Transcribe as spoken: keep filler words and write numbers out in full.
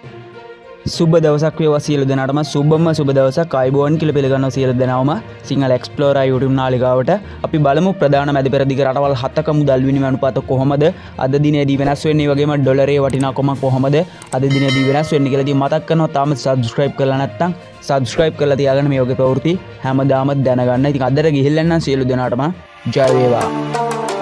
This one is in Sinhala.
සුබ දවසක් වේවා සියලු දෙනාටම සුබම සුබ දවසක් ආයුබෝවන් කියලා පිළිගන්නවා සියලු දෙනාම සිංහල එක්ස්ප්ලෝරර් YouTube නාලිකාවට අපි බලමු ප්‍රධාන මැද පෙරදිග රටවල් හතක මුදල් විනිමය අනුපාත කොහොමද අද දිනේදී වෙනස් වෙන්නේ වගේම ඩොලරයේ වටිනාකම කොහොමද අද දිනේදී වෙනස් වෙන්නේ කියලා ඉතින් මතක් කරනවා තාම subscribe කරලා නැත්නම් subscribe කරලා තියාගන්න මේ වගේ ප්‍රවෘත්ති හැමදාම දැනගන්න. ඉතින් අදට ගිහිල්ලා නම් සියලු දෙනාටම ජය වේවා.